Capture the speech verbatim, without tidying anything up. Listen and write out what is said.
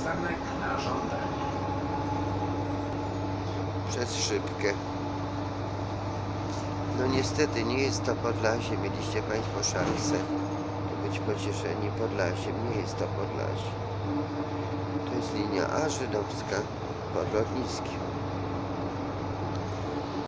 Przystanek na żądanie. Przez szybkę. No niestety nie jest to Podlasie. Mieliście Państwo szansę być pocieszeni Podlasiem. Nie jest to Podlasie. To jest linia A żydowska pod lotniskiem.